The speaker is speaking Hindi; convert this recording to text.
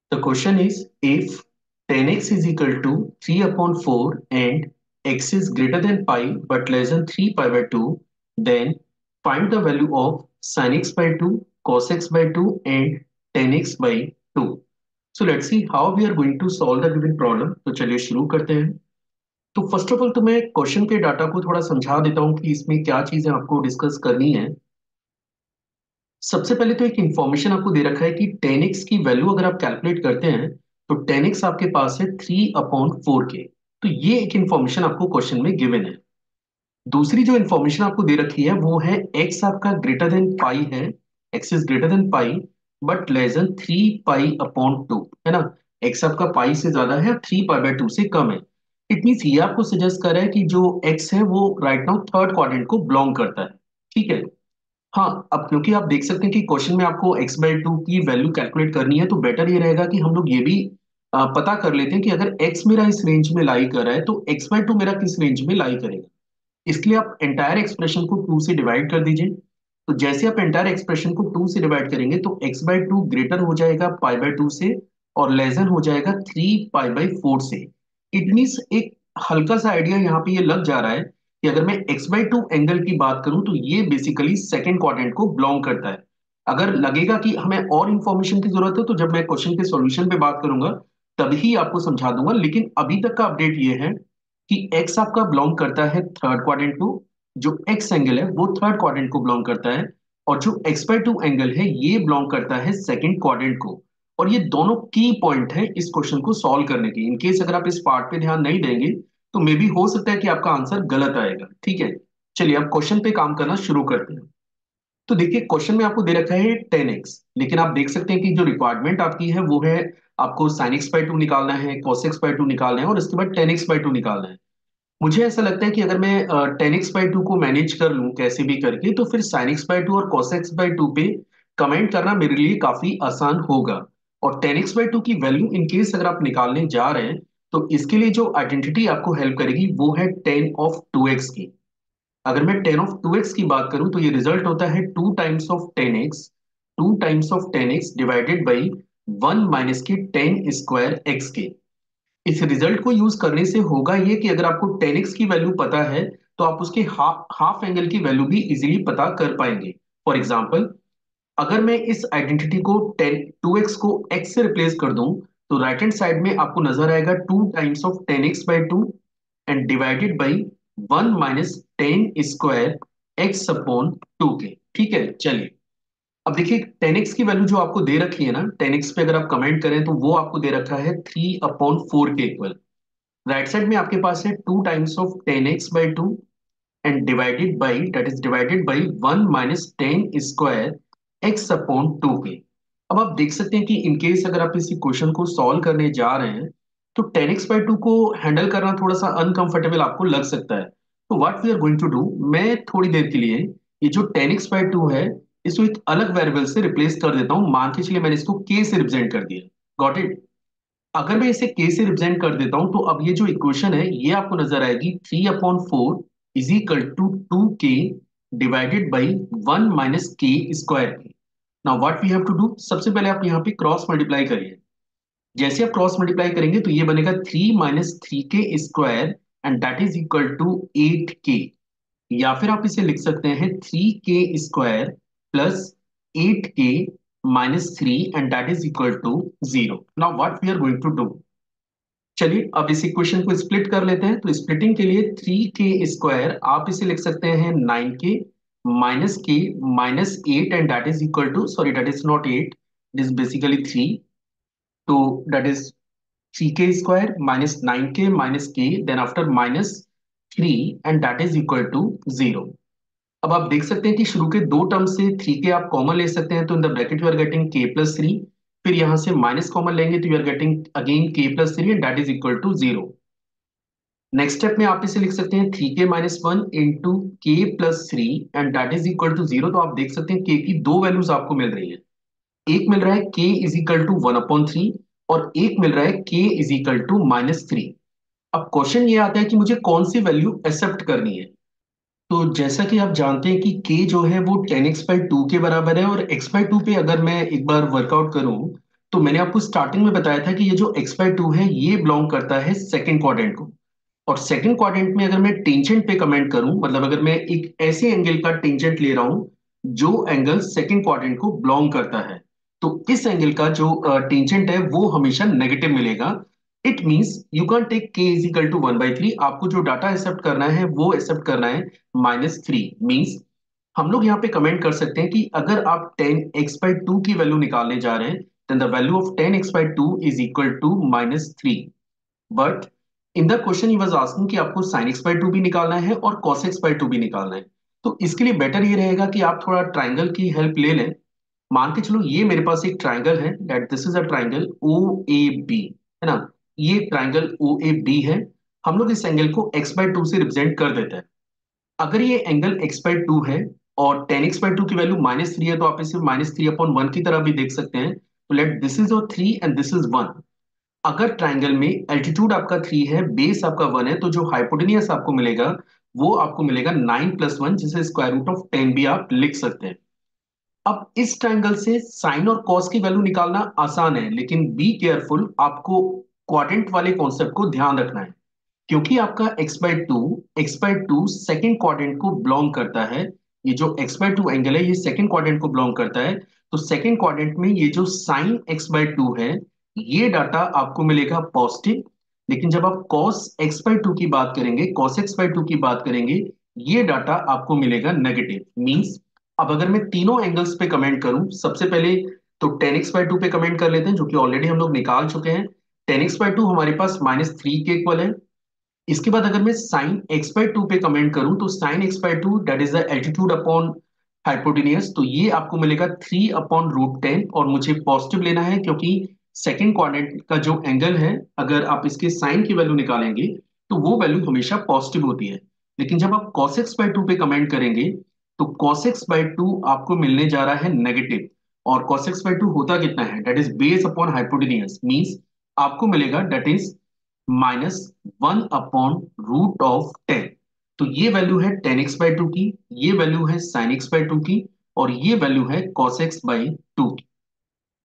The question is, if 10x is equal to 3 upon 4 and x is greater than pi but less than 3 pi by 2, then find the value of sin x by 2, cos x by 2 and tan x by 2. So let's see how we are going to solve the given problem. तो चलिए शुरू करते हैं। तो फर्स्ट ऑफ ऑल तो मैं क्वेश्चन के डाटा को थोड़ा समझा देता हूँ कि इसमें क्या चीजें आपको डिस्कस करनी है। सबसे पहले तो एक इंफॉर्मेशन आपको दे रखा है कि 10x की वैल्यू अगर आप कैलकुलेट करते हैं तो 10x आपके पास है 3/4 के। तो ये एक इंफॉर्मेशन आपको क्वेश्चन में गिवन है। दूसरी जो इंफॉर्मेशन आपको दे रखी है वो है x आपका ग्रेटर देन पाई है। x is greater than pi but less than 3 पाई/2 है ना। x आपका पाई से ज्यादा है, 3 पाई/2 से कम है। इट मीन्स ये आपको सजेस्ट कर रहा है कि जो x है वो राइट नाउ थर्ड क्वाड्रेंट को बिलोंग करता है। ठीक है। हाँ, अब क्योंकि आप देख सकते हैं कि क्वेश्चन में आपको x/2 की वैल्यू कैलकुलेट करनी है, तो बेटर ये रहेगा कि हम लोग ये भी पता कर लेते हैं कि अगर x मेरा इस रेंज में लाई कर रहा है तो x/2 मेरा किस रेंज में लाई करेगा। इसके लिए आप एंटायर एक्सप्रेशन को 2 से डिवाइड कर दीजिए। तो जैसे आप एंटायर एक्सप्रेशन को 2 से डिवाइड करेंगे तो x/2 ग्रेटर हो जाएगा पाई/2 से और लेसन हो जाएगा 3 पाई/4 से। इट मीन्स एक हल्का सा आइडिया यहाँ पे ये लग जा रहा है कि अगर मैं x/2 एंगल की बात करूं तो ये बेसिकली सेकंड क्वाड्रेंट को बिलोंग करता है। अगर लगेगा कि हमें और इंफॉर्मेशन की जरूरत है तो जब मैं क्वेश्चन के सॉल्यूशन पे बात करूंगा तभी आपको समझा दूंगा, लेकिन अभी तक का अपडेट ये है कि x आपका बिलोंग करता है थर्ड क्वाड्रेंट को। जो x एंगल है वो थर्ड क्वाड्रेंट को बिलोंग करता है और जो x/2 एंगल है ये बिलोंग करता है सेकंड क्वाड्रेंट को। और ये दोनों की पॉइंट है इस क्वेश्चन को सॉल्व करने की। इनकेस अगर आप इस पार्ट पे ध्यान नहीं देंगे तो मे बी हो सकता है कि आपका आंसर गलत आएगा। ठीक है, चलिए अब क्वेश्चन पे काम करना शुरू करते हैं। तो देखिए क्वेश्चन में आपको दे रखा है 10x, लेकिन आप देख सकते हैं कि जो रिक्वायरमेंट आपकी है वो है आपको sin x/2 निकालना है, cos x/2 निकालना है और इसके बाद tan x/2 निकालना है। मुझे ऐसा लगता है कि अगर मैं tan x/2 को मैनेज कर लूं कैसे भी करके तो फिर sin x/2 और cos x/2 पे कमेंट करना मेरे लिए काफी आसान होगा। और tan x/2 की वैल्यू इनकेस अगर आप निकालने जा रहे हैं तो इसके लिए जो आइडेंटिटी आपको हेल्प करेगी वो है tan ऑफ 2x की। अगर मैं tan ऑफ 2x की बात करूं तो ये रिजल्ट होता है 2 times of 10x divided by 1 - के tan² x के। इस रिजल्ट को यूज करने से होगा ये कि अगर आपको 10x की वैल्यू पता है तो आप उसके हाफ हाफ एंगल की वैल्यू भी इजीली पता कर पाएंगे। फॉर एग्जांपल, अगर मैं इस आइडेंटिटी को 2x को x से रिप्लेस कर दूं तो राइट हैंड साइड में आपको नजर आएगा 2 times of 10x/2 and divided by 1 - tan² x/2 के। ठीक है, चलिए अब देखिए 10x की वैल्यू जो आपको दे रखी है ना, 10x पे अगर आप कमेंट करें तो वो आपको दे रखा है 3/4 के इक्वल। राइट साइड में आपके पास है 2 times of 10x/2 and divided by 1 - tan² x/2 के। अब आप देख सकते हैं कि इनकेस अगर आप इसी क्वेश्चन को सॉल्व करने जा रहे हैं तो 10x/2 को हैंडल करना थोड़ा सा अनकंफर्टेबल आपको लग सकता है। तो what we are going to do, मैं थोड़ी देर के लिए ये जो 10x/2 है इसको एक अलग वेरिएबल से रिप्लेस कर देता हूं। मान के चलिए मैंने इसको k से रिप्रेजेंट कर दिया। Got it. अगर मैं इसे k से रिप्रेजेंट कर देता हूं तो अब ये जो इक्वेशन है ये आपको नजर आएगी 3/4 is equal to 2k divided by 1 - k² के। Now what we have to do, सबसे पहले आप यहाँ पे क्रॉस मल्टीप्लाई करिए। जैसे आप क्रॉस मल्टीप्लाई करेंगे तो ये बनेगा 3 - 3k² and that is equal to 8k। या फिर आप इसे लिख सकते हैं 3k² plus 8k - 3 and that is equal to 0। Now what we are going to do, चलिए अब इस इक्वेशन को स्प्लिट कर लेते हैं। तो स्प्लिटिंग के लिए 3k² आप इसे लिख सकते हैं 9k - k - 8 and that is equal to, sorry that is not 8, it is basically 3। तो that is 3k² -9k - k then after -3 and that is equal to 0। अब आप देख सकते हैं कि शुरू के दो टर्म से 3k आप कॉमन ले सकते हैं तो in the bracket you are getting k+3। फिर यहां से माइनस कॉमन लेंगे तो you are getting again k+3 and that is equal to 0। Next step में आप इसे लिख सकते हैं 3k - 1 into k+3 and that is equal to 0। तो आप देख सकते हैं k की दो वैल्यूज आपको मिल रही है। एक मिल रहा है k इज इक्वल टू 1/3 और एक मिल रहा है k इज इक्वल टू -3। अब क्वेश्चन ये आता है कि मुझे कौन सी वैल्यू एक्सेप्ट करनी है। तो जैसा कि आप जानते हैं कि k जो है वो 10x/2 के बराबर है और x/2 पे अगर मैं एक बार वर्कआउट करूं तो मैंने आपको स्टार्टिंग में बताया था कि ये जो x बाय टू है ये बिलोंग करता है सेकंड क्वाड्रेंट को। और सेकंड क्वाड्रेंट में अगर मैं टेंजेंट पे कमेंट करूं, मतलब अगर मैं एक ऐसे एंगल का टेंजेंट ले रहा हूं जो एंगल सेकंड क्वाड्रेंट को बिलोंग करता है, तो इस एंगल का जो टेंजेंट है वो हमेशा नेगेटिव मिलेगा। It means you can take k is equal to 1/3। आपको जो डाटा एक्सेप्ट करना है वो एक्सेप्ट करना है -3। मींस हम लोग यहाँ पे कमेंट कर सकते हैं कि अगर आप 10x/2 की वैल्यू निकालने जा रहे हैं, then the value of 10x/2 is equal to -3। But in the question he was asking कि आपको sin x/2 भी निकालना है और cos x/2 भी निकालना है। तो इसके लिए बेटर ये रहेगा कि आप थोड़ा ट्राइंगल की हेल्प ले लें। मान के चलो ये मेरे पास एक ट्राइंगल है, that this is a triangle O A B, है ना। ये ट्राइंगल ओ ए बी है। हम लोग इस एंगल को x/2 से रिप्रेजेंट कर देते हैं। अगर ये एंगल x/2 है और 10x/2 की वैल्यू -3 है, तो आप इसे -3/1 की तरह भी देख सकते हैं। तो let this is 3 and this is 1। अगर ट्राइंगल में एल्टीट्यूड आपका 3 है, बेस आपका 1 है, तो जो हाइपोटेनियस आपको मिलेगा वो आपको मिलेगा 9+1, जिसे स्क्वायर रूट ऑफ 10 भी आप लिख सकते हैं। अब इस ट्राइंगल से साइन और कॉस की वैल्यू निकालना आसान है, लेकिन बी केयरफुल, आपको क्वाड्रेंट वाले कॉन्सेप्ट को ध्यान रखना है। क्योंकि आपका x/2 सेकंड क्वाड्रेंट को बिलोंग करता है। ये जो x/2 एंगल है ये सेकंड क्वाड्रेंट को बिलोंग करता है। तो सेकंड क्वाड्रेंट में ये जो साइन x/2 है, ये डाटा आपको मिलेगा पॉजिटिव। लेकिन जब आप cos x/2 की बात करेंगे, ये डाटा आपको मिलेगा नेगेटिव। मींस अब अगर मैं तीनों एंगल्स पे कमेंट करूं, सबसे पहले तो 10x/2 पे कमेंट कर लेते हैं, जो कि ऑलरेडी हम लोग निकाल चुके हैं। 10x/2 हमारे पास -3 के इक्वल है। इसके बाद अगर मैं साइन x/2 पे कमेंट करूं, तो sine x/2 that is the altitude upon hypotenuse, तो ये आपको मिलेगा 3/√10। और मुझे पॉजिटिव लेना है क्योंकि सेकंड क्वाड्रेंट का जो एंगल है, अगर आप इसके साइन की वैल्यू निकालेंगे तो वो वैल्यू हमेशा पॉजिटिव होती है। लेकिन जब आप cos x/2 पे कमेंट करेंगे, तो cos x/2 आपको मिलने जा रहा है नेगेटिव। और cos x/2 होता कितना है, that is base upon hypotenuse. Means आपको मिलेगा दैट इज -1/√10। तो ये वैल्यू है 10x/2 की, ये वैल्यू है sin x/2 की, और ये वैल्यू है cos x/2 की।